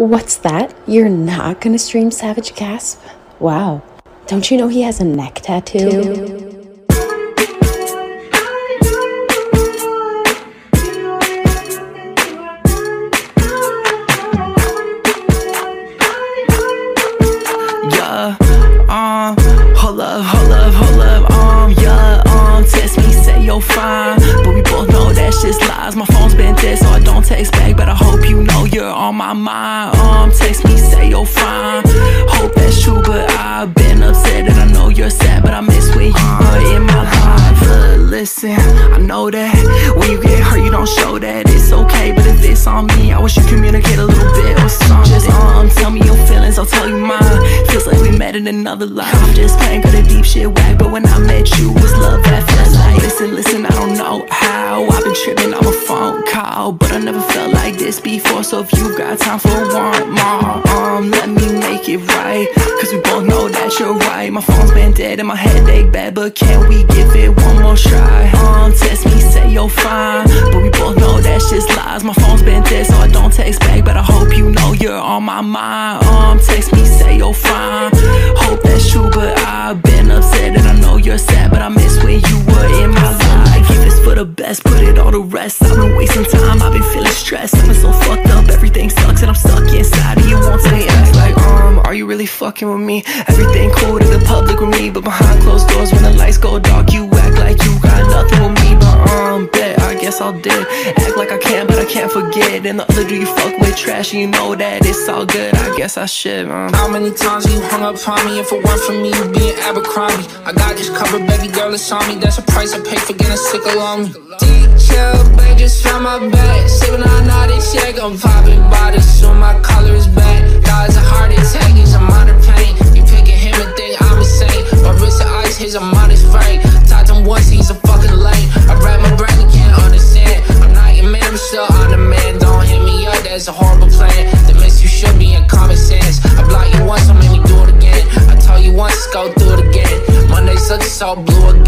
What's that? You're not gonna stream Savage Gasp? Wow. Don't you know he has a neck tattoo? Text me, say you're fine, but we both know that shit's lies. My phone's been dead, so I don't text back, but I hope you know you're on my mind. Text me, say you're fine, hope that's true, but I've been upset and I know you're sad, but I miss when you were in my life. Listen, I know that when you get hurt, you don't show that. It's okay, but if it's on me, I wish you communicate a little bit or something. Just tell me your feelings, I'll tell you mine. Feels like we met in another life. I'm just playing good at deep shit whack, but when I met you, was love that felt like. Listen, I don't know how I've been tripping on a phone call, but I never felt like this before. So if you got time for one more, let me make it right, cause we both know that you're right. My phone's been dead and my headache bad, but can we give it one more try? Text me, say you're fine, but we both know that shit's lies. My phone's been dead, so I don't text back, but I hope you know you're on my mind. Text me, say you're fine, hope that's true, but I've been upset and I know you're sad, but I miss when you were in my life. Keep this for the best, put it all to rest. I've been wasting time, I've been feeling stressed. I've been so fucked up, everything sucks and I'm stuck inside of you. Won't say ask like, are you really fucking with me? Everything cool to the public with me, but behind closed doors when the lights go dark, you act like you got nothing with me. But bet, I guess I'll did. Act like I can, but I can't forget. And the other dude you fuck with trash, and you know that it's all good. I guess I should, How many times you hung up on me? If it weren't for me, you'd be an Abercrombie. I got this covered, baby girl, it's on me. That's a price I pay for getting sick along me. Chill, babe, just found my bag. Sipping on all this shit, I'm popping bottles, so my collar is back. God's a heart attack, he's a minor pain. You picking him and think I'm insane. My wrist of ice, he's a modest frame. Talked him once, he's a fucking lame. I wrap my brain, you can't understand. I'm not your man, I'm still on the man. Don't hit me up, that's a horrible plan. The miss you should be in common sense. I block you once, so make me do it again. I told you once, go through it again. Mondays looking so blue again.